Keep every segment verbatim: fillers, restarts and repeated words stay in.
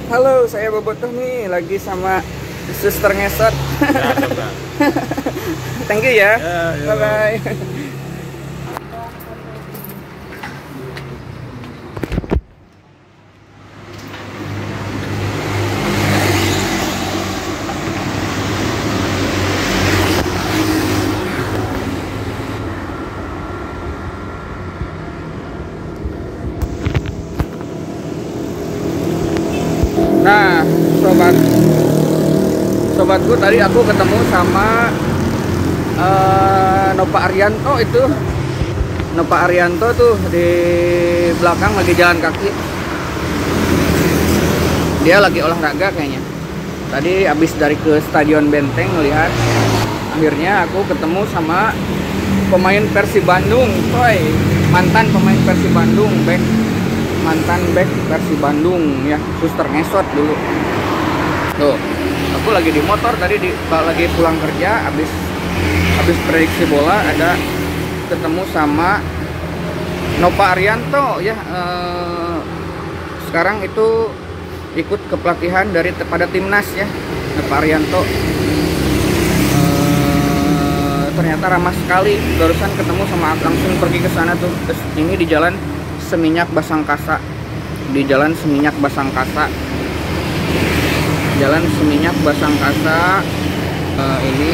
Halo, saya Bobotoh nih, lagi sama suster ngesot. Ya, Thank you ya. ya, ya. Bye bye. Nah, sobat sobatku tadi aku ketemu sama uh, Nova Arianto itu. Nova Arianto tuh di belakang lagi jalan kaki. Dia lagi olahraga kayaknya. Tadi habis dari ke Stadion Benteng melihat. Akhirnya aku ketemu sama pemain Persib Bandung, toy. Mantan pemain Persib Bandung, back mantan back Persib Bandung ya, suster ngesot dulu. Tuh, aku lagi di motor tadi di lagi pulang kerja, habis habis prediksi bola ada ketemu sama Nova Arianto ya. Eh, sekarang itu ikut kepelatihan dari pada timnas ya, Nova Arianto. Eh, ternyata ramah sekali, barusan ketemu sama langsung pergi ke sana tuh. Terus ini di jalan Seminyak Basangkasa, di jalan Seminyak Basangkasa, jalan Seminyak Basangkasa. Uh, ini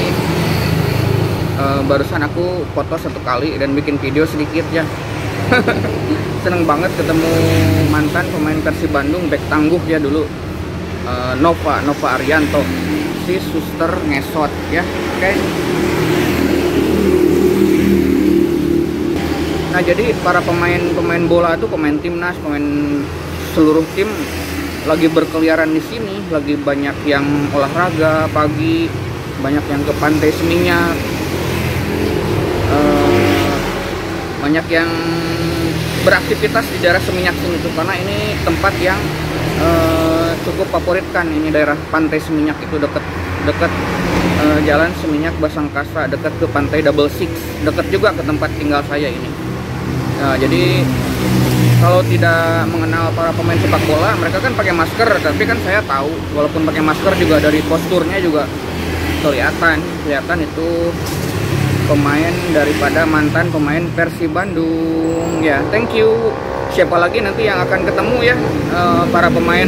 uh, barusan aku foto satu kali dan bikin video sedikit ya. Seneng banget ketemu mantan pemain Persib Bandung, back tangguh ya dulu, uh, Nova Nova Arianto, si suster ngesot ya. Oke. Okay. Nah, jadi para pemain-pemain bola itu, pemain timnas, pemain seluruh tim lagi berkeliaran di sini, lagi banyak yang olahraga pagi, banyak yang ke pantai Seminyak, uh, banyak yang beraktivitas di daerah Seminyak sini tuh, karena ini tempat yang uh, cukup favorit kan, ini daerah pantai Seminyak itu dekat dekat uh, jalan Seminyak Basangkasa, dekat ke pantai Double Six, dekat juga ke tempat tinggal saya ini. Nah, jadi kalau tidak mengenal para pemain sepak bola, mereka kan pakai masker, tapi kan saya tahu walaupun pakai masker juga dari posturnya juga kelihatan, kelihatan itu pemain daripada mantan pemain Persib Bandung. Ya, thank you. Siapa lagi nanti yang akan ketemu ya, uh, para pemain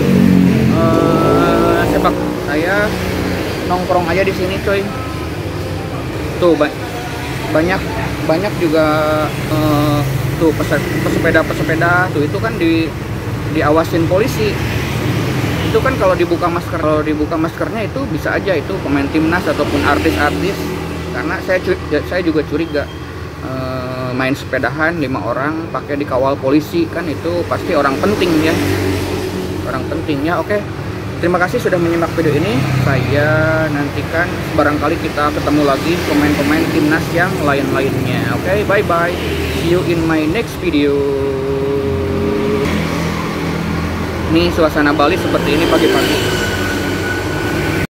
uh, sepak. Saya nongkrong aja di sini, coy. Tuh, ba banyak banyak juga uh, tuh pesepeda-pesepeda tuh, itu kan di diawasin polisi. Itu kan kalau dibuka masker, kalau dibuka maskernya itu bisa aja itu pemain timnas ataupun artis-artis. Karena saya saya juga curiga uh, main sepedahan lima orang pakai dikawal polisi, kan itu pasti orang penting ya. Orang penting ya. Oke. Terima kasih sudah menyimak video ini. Saya nantikan barangkali kita ketemu lagi pemain-pemain timnas yang lain-lainnya. Oke, okay, bye-bye. See you in my next video. Nih suasana Bali seperti ini pagi-pagi.